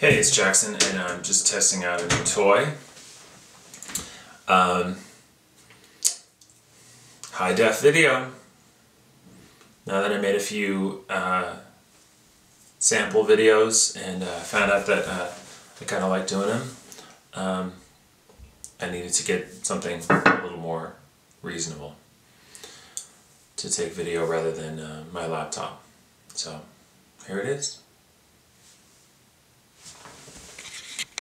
Hey, it's Jackson, and I'm just testing out a new toy. High def video. Now that I made a few sample videos and found out that I kind of like doing them, I needed to get something a little more reasonable to take video rather than my laptop. So here it is.